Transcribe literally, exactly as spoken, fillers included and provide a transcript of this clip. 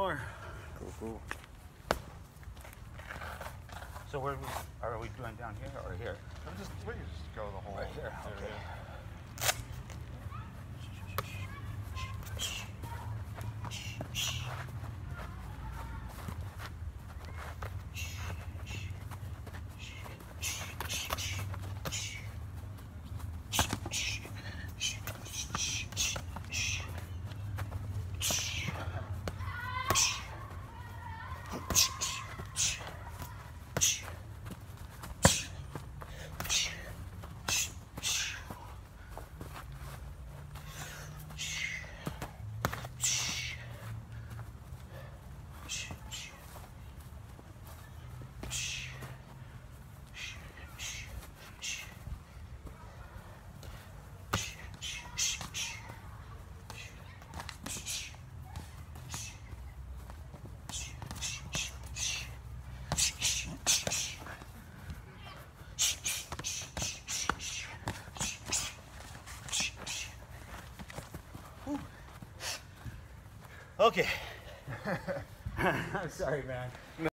more. Cool, cool. So where are we, are we doing down here or here? We just we can just go the whole Right here. area. Okay. Okay. I'm sorry, man.